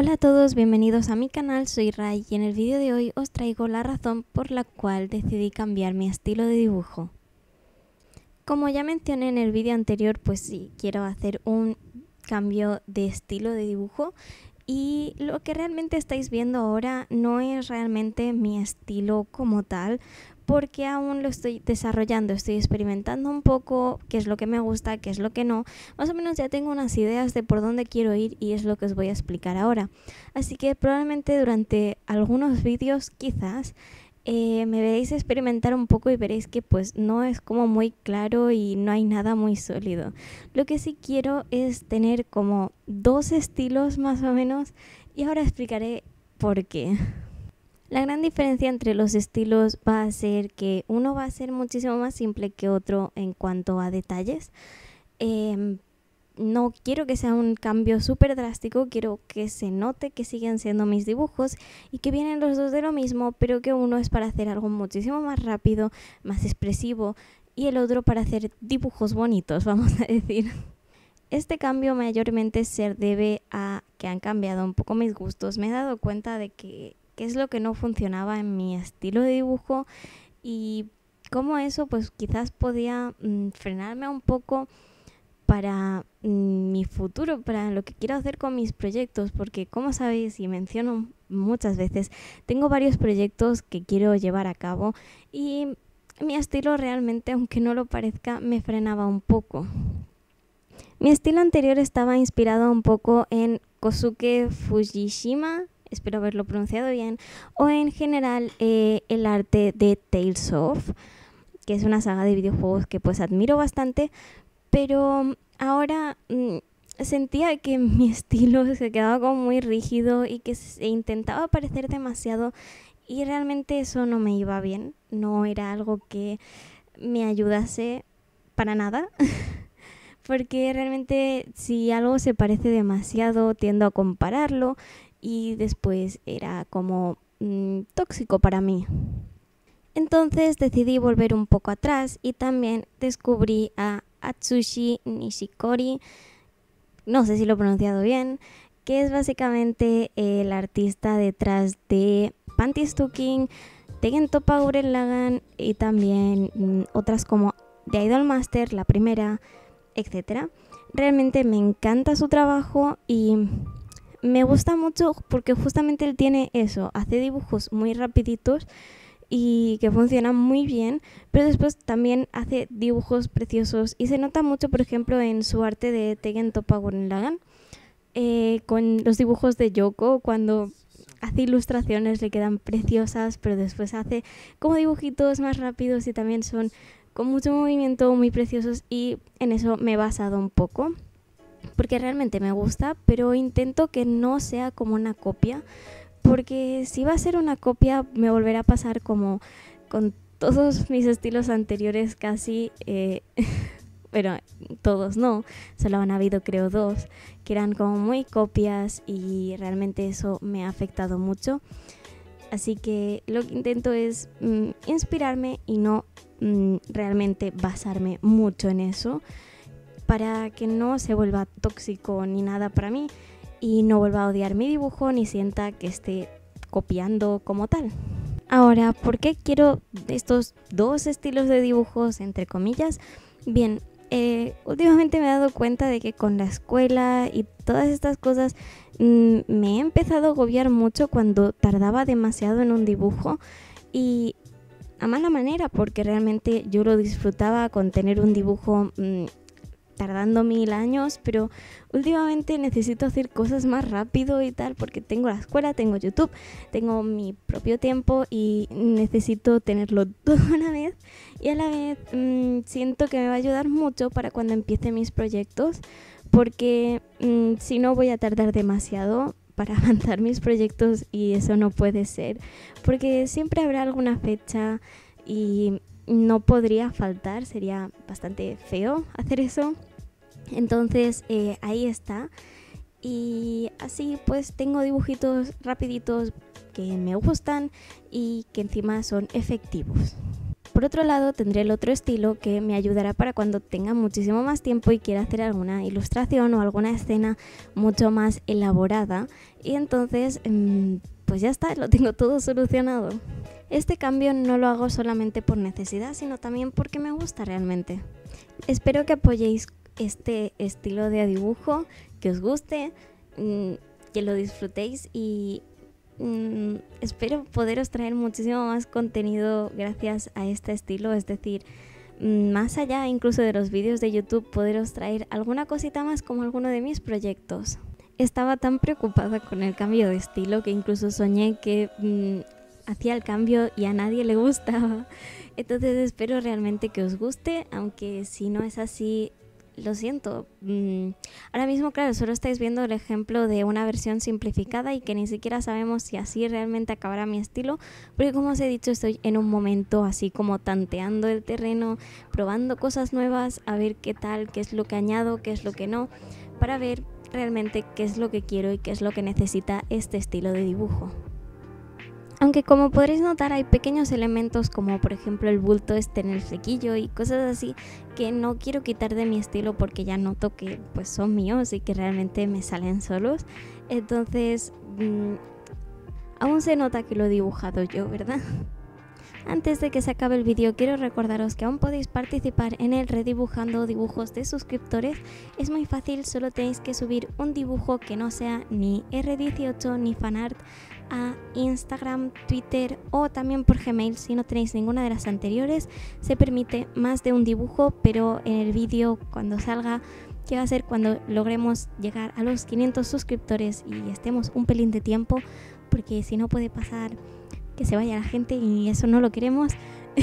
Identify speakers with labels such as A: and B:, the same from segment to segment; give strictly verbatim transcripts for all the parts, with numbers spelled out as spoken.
A: Hola a todos, bienvenidos a mi canal, soy Ray y en el vídeo de hoy os traigo la razón por la cual decidí cambiar mi estilo de dibujo. Como ya mencioné en el vídeo anterior, pues sí, quiero hacer un cambio de estilo de dibujo y lo que realmente estáis viendo ahora no es realmente mi estilo como tal, porque aún lo estoy desarrollando, estoy experimentando un poco qué es lo que me gusta, qué es lo que no. Más o menos ya tengo unas ideas de por dónde quiero ir y es lo que os voy a explicar ahora. Así que probablemente durante algunos vídeos quizás eh, me veréis experimentar un poco y veréis que pues no es como muy claro y no hay nada muy sólido. Lo que sí quiero es tener como dos estilos más o menos y ahora explicaré por qué. La gran diferencia entre los estilos va a ser que uno va a ser muchísimo más simple que otro en cuanto a detalles. Eh, no quiero que sea un cambio súper drástico, quiero que se note que siguen siendo mis dibujos y que vienen los dos de lo mismo, pero que uno es para hacer algo muchísimo más rápido, más expresivo y el otro para hacer dibujos bonitos, vamos a decir. Este cambio mayormente se debe a que han cambiado un poco mis gustos. Me he dado cuenta de que qué es lo que no funcionaba en mi estilo de dibujo y cómo eso pues quizás podía mmm, frenarme un poco para mmm, mi futuro, para lo que quiero hacer con mis proyectos, porque como sabéis y menciono muchas veces, tengo varios proyectos que quiero llevar a cabo y mi estilo realmente, aunque no lo parezca, me frenaba un poco. Mi estilo anterior estaba inspirado un poco en Kosuke Fujishima, espero haberlo pronunciado bien, o en general eh, el arte de Tales of, que es una saga de videojuegos que pues admiro bastante, pero ahora mmm, sentía que mi estilo se quedaba como muy rígido y que se intentaba parecer demasiado y realmente eso no me iba bien, no era algo que me ayudase para nada. Porque realmente si algo se parece demasiado tiendo a compararlo y después era como mmm, tóxico para mí. Entonces decidí volver un poco atrás y también descubrí a Atsushi Nishikori, no sé si lo he pronunciado bien, que es básicamente el artista detrás de Panty Stocking, Tengen Toppa Gurren Lagann y también mmm, otras como The Idolmaster, la primera, etcétera. Realmente me encanta su trabajo y me gusta mucho porque justamente él tiene eso, hace dibujos muy rapiditos y que funcionan muy bien, pero después también hace dibujos preciosos y se nota mucho, por ejemplo, en su arte de Tengen Toppa Gurren Lagann, eh, con los dibujos de Yoko, cuando hace ilustraciones le quedan preciosas, pero después hace como dibujitos más rápidos y también son con mucho movimiento, muy preciosos, y en eso me he basado un poco porque realmente me gusta, pero intento que no sea como una copia, porque si va a ser una copia me volverá a pasar como con todos mis estilos anteriores casi, eh, pero todos no, solo han habido creo dos que eran como muy copias y realmente eso me ha afectado mucho. Así que lo que intento es mmm, inspirarme y no mmm, realmente basarme mucho en eso para que no se vuelva tóxico ni nada para mí y no vuelva a odiar mi dibujo ni sienta que esté copiando como tal. Ahora, ¿por qué quiero estos dos estilos de dibujos entre comillas? Bien, eh, últimamente me he dado cuenta de que con la escuela y todas estas cosas mmm, me he empezado a agobiar mucho cuando tardaba demasiado en un dibujo y a mala manera, porque realmente yo lo disfrutaba con tener un dibujo mmm, tardando mil años, pero últimamente necesito hacer cosas más rápido y tal, porque tengo la escuela, tengo YouTube, tengo mi propio tiempo y necesito tenerlo todo a la vez y a la vez mmm, siento que me va a ayudar mucho para cuando empiece mis proyectos, porque mmm, si no voy a tardar demasiado para avanzar mis proyectos y eso no puede ser, porque siempre habrá alguna fecha y no podría faltar, sería bastante feo hacer eso. Entonces eh, ahí está y así pues tengo dibujitos rapiditos que me gustan y que encima son efectivos. Por otro lado, tendré el otro estilo que me ayudará para cuando tenga muchísimo más tiempo y quiera hacer alguna ilustración o alguna escena mucho más elaborada. Y entonces, pues ya está, lo tengo todo solucionado. Este cambio no lo hago solamente por necesidad, sino también porque me gusta realmente. Espero que apoyéis este estilo de dibujo, que os guste, que lo disfrutéis y mm, espero poderos traer muchísimo más contenido gracias a este estilo, es decir, más allá incluso de los vídeos de YouTube, poderos traer alguna cosita más como alguno de mis proyectos. Estaba tan preocupada con el cambio de estilo que incluso soñé que mmm, hacía el cambio y a nadie le gustaba. Entonces espero realmente que os guste, aunque si no es así, lo siento. Mm, ahora mismo, claro, solo estáis viendo el ejemplo de una versión simplificada y que ni siquiera sabemos si así realmente acabará mi estilo, porque como os he dicho, estoy en un momento así como tanteando el terreno, probando cosas nuevas, a ver qué tal, qué es lo que añado, qué es lo que no, para ver realmente qué es lo que quiero y qué es lo que necesita este estilo de dibujo. Aunque como podréis notar hay pequeños elementos como por ejemplo el bulto este en el flequillo y cosas así que no quiero quitar de mi estilo porque ya noto que pues son míos y que realmente me salen solos. Entonces mmm, aún se nota que lo he dibujado yo, ¿verdad? Antes de que se acabe el vídeo quiero recordaros que aún podéis participar en el Redibujando Dibujos de Suscriptores. Es muy fácil, solo tenéis que subir un dibujo que no sea ni erre dieciocho ni fanart a Instagram, Twitter o también por Gmail. Si no tenéis ninguna de las anteriores, se permite más de un dibujo, pero en el vídeo cuando salga, que va a ser cuando logremos llegar a los quinientos suscriptores y estemos un pelín de tiempo, porque si no puede pasar que se vaya la gente y eso no lo queremos.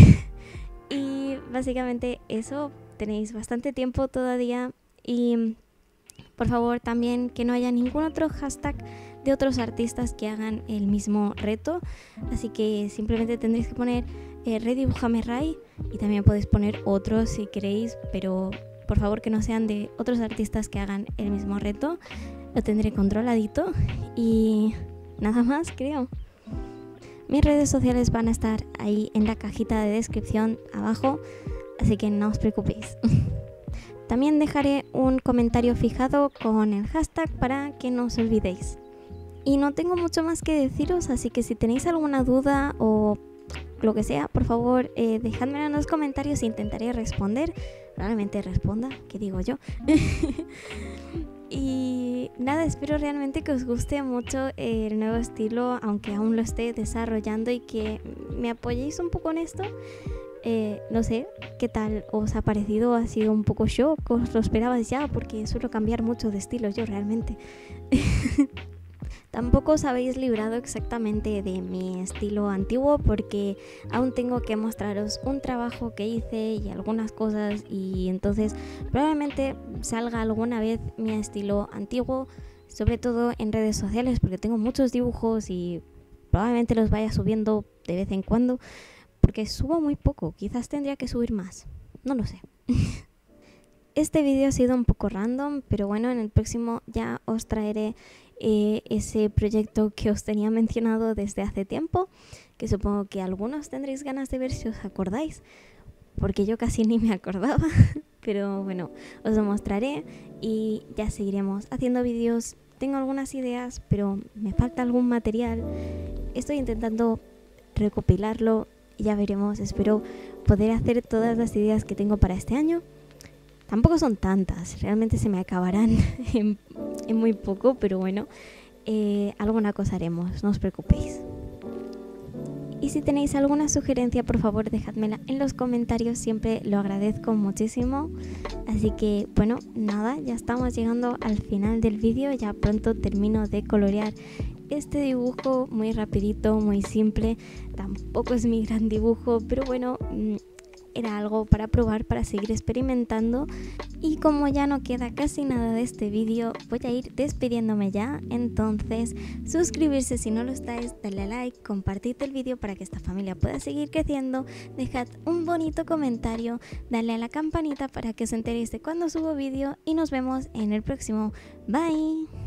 A: Y básicamente eso, tenéis bastante tiempo todavía y por favor también que no haya ningún otro hashtag de otros artistas que hagan el mismo reto, así que simplemente tendréis que poner eh, Redibújame Ray y también podéis poner otros si queréis, pero por favor que no sean de otros artistas que hagan el mismo reto. Lo tendré controladito y nada más, creo. Mis redes sociales van a estar ahí en la cajita de descripción abajo, así que no os preocupéis. También dejaré un comentario fijado con el hashtag para que no os olvidéis. Y no tengo mucho más que deciros, así que si tenéis alguna duda o lo que sea, por favor eh, dejadmelo en los comentarios e intentaré responder. Probablemente responda, ¿qué digo yo? Y nada, espero realmente que os guste mucho el nuevo estilo, aunque aún lo esté desarrollando, y que me apoyéis un poco en esto. Eh, no sé qué tal os ha parecido, ha sido un poco shock, os lo esperabais ya, porque suelo cambiar mucho de estilo yo realmente. Tampoco os habéis librado exactamente de mi estilo antiguo porque aún tengo que mostraros un trabajo que hice y algunas cosas, y entonces probablemente salga alguna vez mi estilo antiguo, sobre todo en redes sociales porque tengo muchos dibujos y probablemente los vaya subiendo de vez en cuando porque subo muy poco, quizás tendría que subir más, no lo sé. Este vídeo ha sido un poco random, pero bueno, en el próximo ya os traeré eh, ese proyecto que os tenía mencionado desde hace tiempo, que supongo que algunos tendréis ganas de ver si os acordáis, porque yo casi ni me acordaba, pero bueno, os lo mostraré y ya seguiremos haciendo vídeos. Tengo algunas ideas, pero me falta algún material, estoy intentando recopilarlo y ya veremos. Espero poder hacer todas las ideas que tengo para este año. Tampoco son tantas, realmente se me acabarán en, en muy poco, pero bueno, eh, alguna cosa haremos, no os preocupéis. Y si tenéis alguna sugerencia, por favor, dejádmela en los comentarios, siempre lo agradezco muchísimo. Así que, bueno, nada, ya estamos llegando al final del vídeo, ya pronto termino de colorear este dibujo muy rapidito, muy simple. Tampoco es mi gran dibujo, pero bueno, era algo para probar, para seguir experimentando. Y como ya no queda casi nada de este vídeo, voy a ir despidiéndome ya. Entonces, suscribirse si no lo estáis, darle a like, compartid el vídeo para que esta familia pueda seguir creciendo, dejad un bonito comentario, darle a la campanita para que os enteréis de cuando subo vídeo y nos vemos en el próximo. Bye.